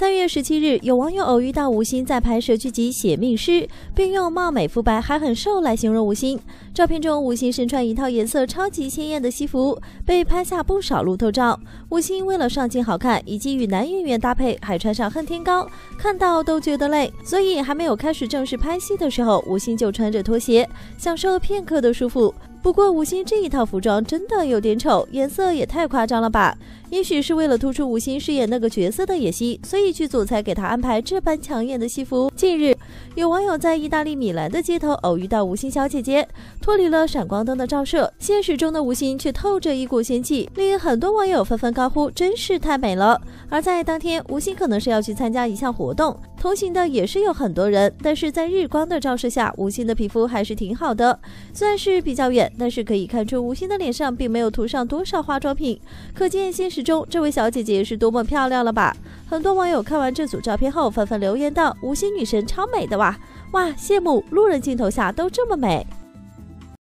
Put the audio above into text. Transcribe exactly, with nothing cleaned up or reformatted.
三月十七日，有网友偶遇到吴昕在拍摄剧集《写命师》，并用貌美肤白还很瘦来形容吴昕。照片中，吴昕身穿一套颜色超级鲜艳的西服，被拍下不少路透照。吴昕为了上镜好看，以及与男演员搭配，还穿上恨天高，看到都觉得累。所以还没有开始正式拍戏的时候，吴昕就穿着拖鞋，享受片刻的舒服。不过吴昕这一套服装真的有点丑，颜色也太夸张了吧？也许是为了突出吴昕饰演那个角色的野心，所以剧组才给他安排这般抢眼的戏服。近日，有网友在意大利米兰的街头偶遇到吴昕小姐姐，脱离了闪光灯的照射，现实中的吴昕却透着一股仙气，令很多网友纷纷高呼真是太美了。而在当天，吴昕可能是要去参加一项活动，同行的也是有很多人，但是在日光的照射下，吴昕的皮肤还是挺好的，虽然是比较远，但是可以看出吴昕的脸上并没有涂上多少化妆品，可见现实中这位小姐姐是多么漂亮了吧。很多网友看完这组照片后纷纷留言道，吴昕女神超美的哇哇，羡慕，路人镜头下都这么美。